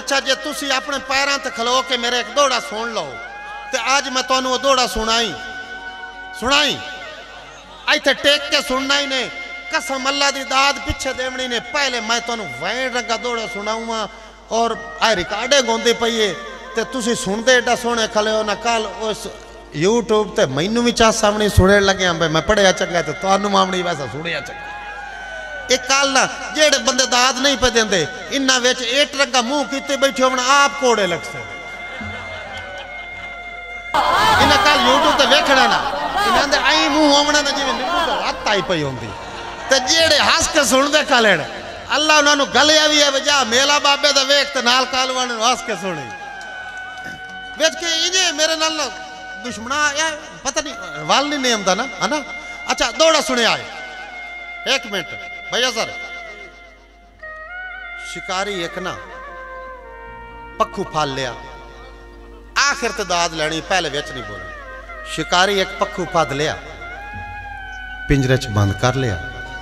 अच्छा जे तुसी अपने पैरों ते खलो के मेरे एक दोड़ा सुन लो ते आज मैं तुहानू वो दोड़ा सुनाई इत्थे टेक के सुनना ही ने कसम अल्लाह दी दाद पिछे देवनी ने पहले मैं तुहानू वैन रंगा दोड़ा सुनाऊंगा और आ रिकॉर्डे गोंदी पई है ते तुसी सुनदे एडा सोहने खले हो ना कल उस यूट्यूब ते मैनू भी चाह सामने सुने लगे मैं पढ़िया चंगा ते तुहानू मामनी वैसा सुनिया चंगा एक कल ना जेड़े बंदे दाद नहीं पे देंदे इन्हां विच एट रंगा मुंह कीते बैठे होण आप कोड़े लग सकदे इन्हां कल यूट्यूब ते वेखना ना इन्हां दे आई मुंह होवना ना जिवें नींबू दा रत आई पई होंदी ते जेड़े हस के सुनदे कलेण अल्लाह उन्हां नू गलिया भी है जा मेला बाबे दा वेख ते नाल कालवाण नू हस के सुनी वेच के इजे मेरे नाल दुश्मना या पता नहीं वाल नहीं आंदा ना है ना अच्छा दौड़ा सुने आए एक मिनट भैया सर शिकारी एक ना पक्खू फाल लिया आखिर तो दाद लैनी पहले विच नहीं बोलना शिकारी एक पक्खू फाद लिया पिंजरे च बंद कर लिया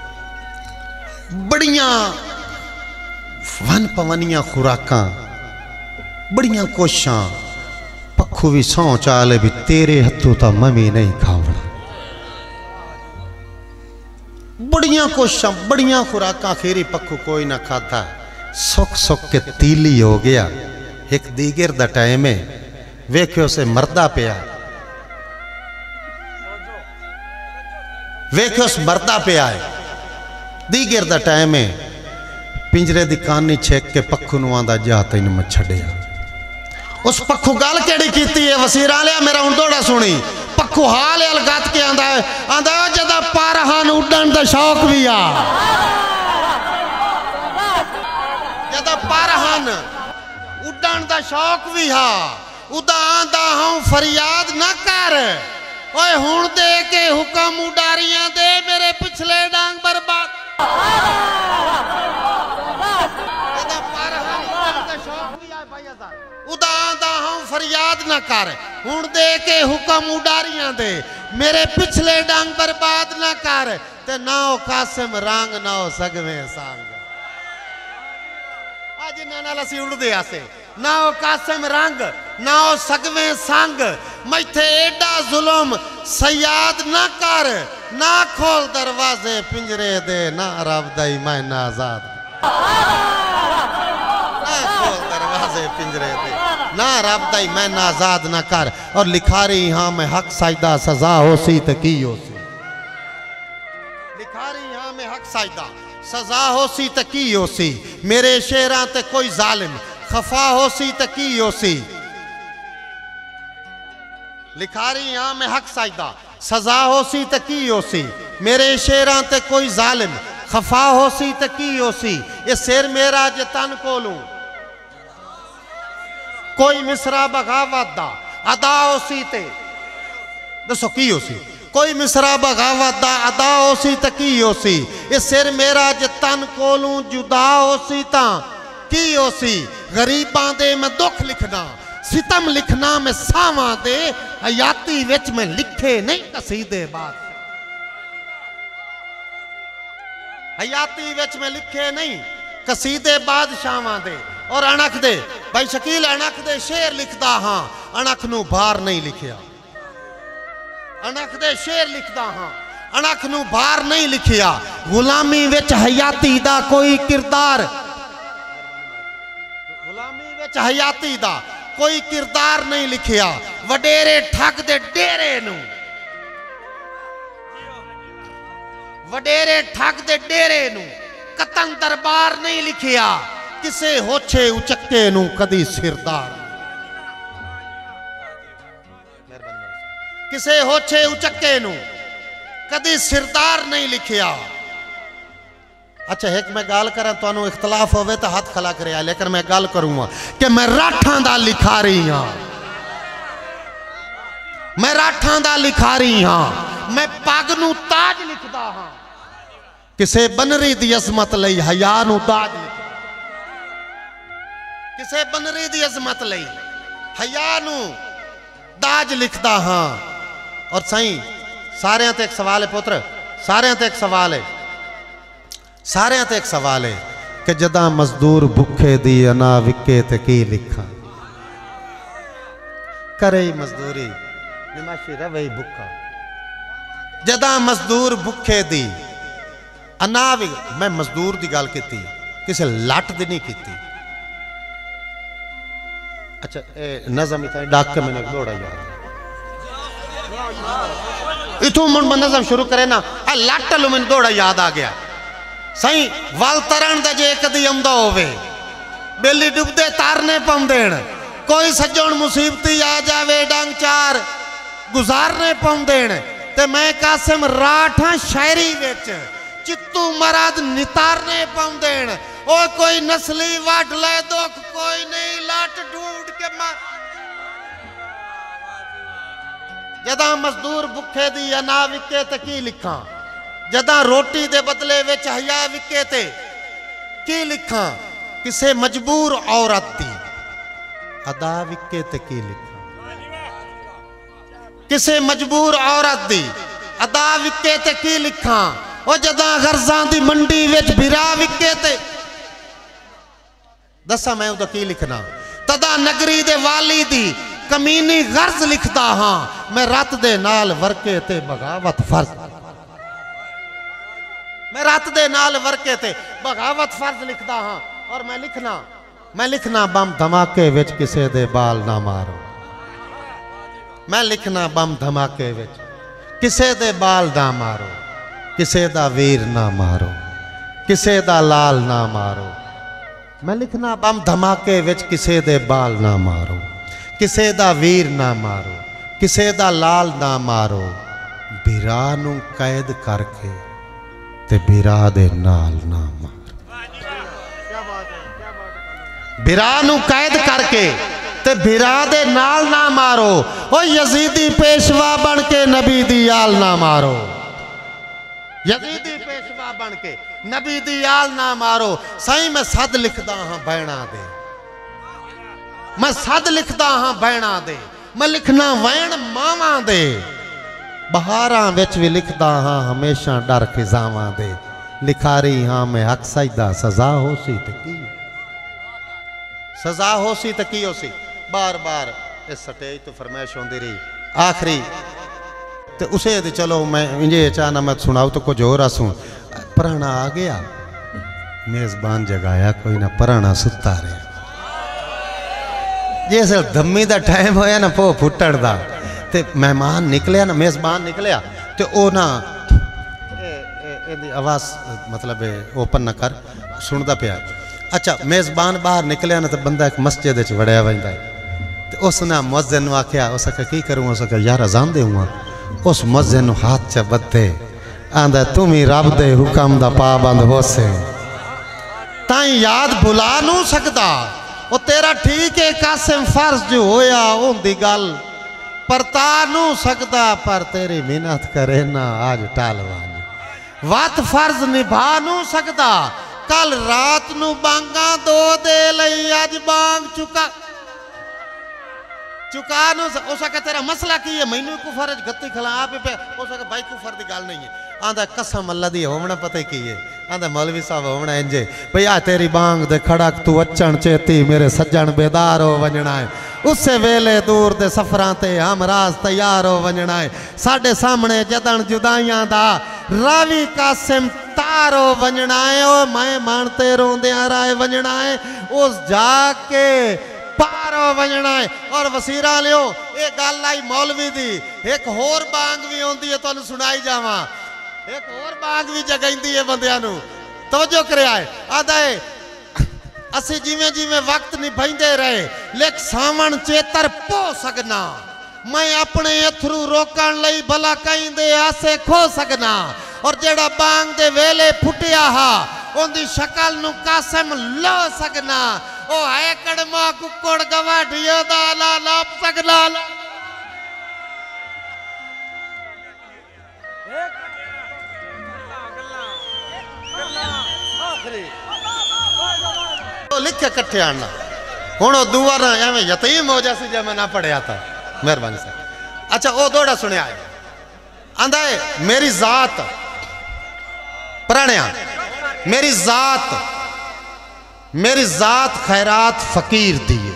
बड़िया वन पवनिया खुराकां बड़िया कोशां पक्खू भी सौ चाले भी तेरे हथों तो मम्मी नहीं खावना बड़िया कोशां बड़िया खुराकां खीरी पक्खू कोई ना खाता सुख सुख के तीली हो गया एक दीगर दा टाइम है वेख्यो से मरदा पिया वेख्यो से मरदा पिया है दीगर दा टाइम है पिंजरे दी कानी छेक के पक्खू नू आंदा जा तैनूं मैं छड्डिया उस पक्खू गल केड़ी कीती है वसीरा लिया मेरा हुण दोड़ा सुनी पक्खू हाल अलगत के आंदा जदा पर हान उड़न दा शौक भी आ जदा पर हान उड़न दा शौक भी हा उदा आंदा हूं फरियाद ना कर ओए हुण दे के हुक्म उडारियां दे मेरे पिछले डांग बर्बाद जदा पर हान उड़न दा शौक भी आ भाई दा उदा आंदा हूं फरियाद ना कर हुण दे के हुक्म उडारियां दे मेरे पिछले डांग बर्बाद ना कर ते ना ओ कासिम रंग ना ओ सगवे सांग आज ना नाल असी उड़दे आसे ना ओ कासिम रंग ना ओ सगवे संग मैथे एडा जुल्म सयाद ना कर ना खोल दरवाजे पिंजरे दे ना रब दई मैं ना आजाद ना खोल दरवाजे पिंजरे दे ना रब दई मैं ना आजाद ना कर और लिखा रही हाँ मैं हक साइदा सजा हो सी तो की हो सी लिखा रही हाँ मैं हक साइदा सजा हो सी तो की हो सी मेरे शेरां ते कोई जालिम खफा हो सी तो की हो सी लिखा रही हाँ मैं हक साइदा सजा हो सी तो की हो सी मेरे शेरां ते कोई जालिम खफा हो सी तो की हो सी ये शेर मेरा जे तन कोलूं कोई मिसरा बगावत दा अदा हो सी ते दसो की हो सी कोई मिसरा बगावत दा अदा हो सी ते की हो सी ये सिर मेरा जे तन कोलूं जुदा हो सी तां की हो सी गरीबां दे मैं दुख लिखना सितम लिखना मैं सावां दे हयाती विच में लिखे नहीं कसीदे बाद हयाती विच में लिखे नहीं कसीदे बादशाहां दे और अणख दे भाई शकील अणख दे शेर लिखदा हाँ अणख नू भार नहीं लिखिया अणख दे शेर लिखदा हाँ अणख नू भार नहीं लिखिया गुलामी विच हयाती दा कोई किरदार गुलामी विच हयाती दा कोई किरदार नहीं लिखिया वडेरे ठग दे डेरे नू वडेरे ठग दे डेरे नू कतन दरबार नहीं लिखिया किसे होछे उचक्के नू कदी सिरदार किसे होछे उचक्के नू कदी सिरदार नहीं लिखिया अच्छा एक मैं गाल करा तो इख्तलाफ होवे तो हाथ खला करे लेकिन मैं गाल करूंगा कि मैं राठां दा लिखा रही हाँ मैं राठां दा लिखा रही हाँ मैं पग नू ताज लिखदा हाँ किसे बनरी दी अजमत लई हया नू ताज लिखदा किसे बनरी दी अजमत लई हया नू ताज लिखदा हाँ और सही सारे ते एक सवाल है पुत्र सारे ते एक सवाल है सारे ते एक सवाल है कि जदा मजदूर भुखे दी अना विके ते की लिखा करे मजदूरी निमाशी रवे भुखा जदा मजदूर भुखे दी अना भी मैं मजदूर दी गल की किसी लट दी नहीं की। अच्छा नज़म इतना डाक के मैंने दौड़ा याद इथों मुंड नज़म शुरू करे ना लट लो मैंने दौड़ा याद आ गया सही वल तरन दा जे कदी आंदा होवे बेली डुबदे तारने पाउंदेण कोई सज्जण मुसीबती आ जावे डंग चार गुजारने पाउंदेण ते मैं कासिम राठा शायरी विच चित्तू मराद नितारने पाउंदेण ओ कोई नस्ली वड ले दुख कोई नहीं लट ढूंढ के मार जदा मजदूर भुखे दी अना विके ते की लिखा जदा रोटी दे बदले विच हया विके ते की लिखा किसे मजबूर औरत दी अदा विके ते की लिखा किसे मजबूर औरत दी अदा विके ते की लिखा ओ जदा गर्जां दी मंडी विच बिरा विके ते दसा मैं उदा की लिखना तदा नगरी दे वाली दी कमीनी गर्ज लिखता हाँ मैं रत दे नाल वर्के ते बगावत फर्ज मैं रत दे नाल वर्के ते बगावत फर्ज लिखता हाँ और मैं लिखना बम धमाके विच किसे दे बाल ना मारो मैं लिखना बम धमाके विच किसे दे बाल ना मारो किसे दा वीर ना मारो किसे दा लाल ना मारो मैं लिखना बम धमाके विच किसे दे बाल ना मारो किसे दा वीर ना मारो किसे दा लाल ना मारो बिरा नू कैद करके ते बिरा दे नाल ना मारो बिरा नू कैद करके ते बिरा दे नाल ना मारो ओ यजीदी पेशवा बन के नबी दी आल ना मारो यजीदी पेशवा बन के नबी दी आल ना मारो सही मैं सद लिखदा हाँ बैणा दे मैं सद लिखदा हाँ बैणा दे मैं लिखना वैण मावा दे बहारां विच भी लिखदा हाँ हमेशा डर खिजावां दे लिखारी हाँ मैं हक सजदा सजा हो सी ते की सजा हो सी ते की हो सी बार बार इस स्टेज तो फरमाइश होंदी रही आखिरी तो उसे दे चलो मैं इंजे चाहना मैं सुनाऊ तो कुछ और आसूं पराना आ गया मेजबान जगाया कोई ना पराना सुता रहे जैसे धम्मी दा टाइम होया ना पो फुटण दा ते मेहमान निकलिया ना मेजबान निकलिया तो ओ ना आवाज मतलब ओपन ना कर सुनदा पिया अच्छा मेजबान बाहर निकलिया ना तो बंदा एक मस्जिद च वड़िया वंदा है तो उसने मुअज्जिन आख्या उस की करूँ उस यार अजान दे हुआ उस मुअज्जिन हाथ च बदे आंदा तुम ही रब दे हुक्म दा पाबंद हो से ताई याद भुला नू सकदा वो तेरा ठीक है कासिम फर्ज जो होया उनदी गल पर ता नू सकदा पर तेरी मिन्नत करे ना आज टालवानी वत फर्ज निभा नू सकदा कल रात नू बांगा दो दे लई आज बांग चुका नो उसका तेरा मसला की है मैनू कुफर गत्ती खिला पे उसका भाई कुफर की गल नहीं है आंदा कसम अल्लाह दी होना पता की है आंदा मौलवी साहब होना इंजे भई आ तेरी बांग दे खड़क तू अचन चेती मेरे सज्जन बेदार हो वंजना है उस वेले दूर दे सफरां ते हमराज तैयार हो वंजना है साडे सामने जदन जुदाइयां दा रावी कासिम तारो वंजना है ओ मैं मानते रोंदियां राय वंजना है उस जाके पारो वंजना है और वसीरा लियो ये गल आई मौलवी दी एक होर बांग भी आउंदी है तुहानू सुनाई जावां एक होर बांग भी जगाईंदी है बंदियां नू तवज्जो करिया है आदा है असी जिवें जिवें वक्त निभाइंदे रहे लेक सावण चेतर पो सकना मैं अपने अथरू रोकण लई भला कहीं दे आसे खो सकना और जेड़ा बांग दे वेले फुटिया हा उनकी शक्ल नू कासिम लो सकना ओ है कड़मा कुकड़ गवाढ़ियो दा ला लाप सकना तो लिखे कट्ठे आना हुण दुआ ना एवं यतीम हो जैसे जब मैं ना पढ़िया था मेहरबानी साहब अच्छा वो दौड़ा सुनिया है आंदा है मेरी जात पुराने मेरी जात मेरी जात खैरात फकीर दिए,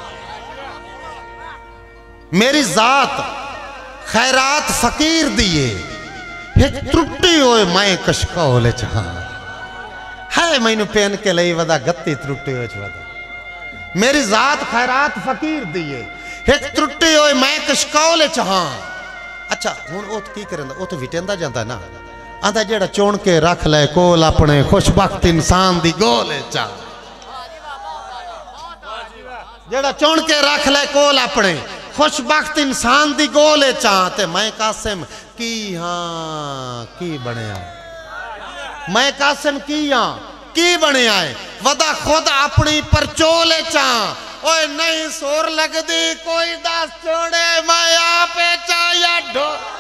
मेरी जात खैरात फकीर दिए, एक त्रुटि होए मैं कशकोले चाह है मैनू पेन के लिए वदा गत्ती त्रुटि हो वदा। मेरी जात खैरात फकीर दिए, एक त्रुटि होए मैं कशकोले चाह। अच्छा हुण ओत की करंदा, ओत विटेंदा जांदा ना, आंदा जेड़ा चुन के रख ले कोल अपने खुशबख्त इंसान दी गोले चा, जेड़ा चुन के रख ले कोल अपने खुशबख्त इंसान दी गोले चा। ते मैं कासिम की हाँ की बनया, मैं कासिम की हाँ की बनया है वदा खुद अपनी परचोले चा। ओए नहीं सोर लगदी कोई दस छोड़े मैं आपे चा या ढो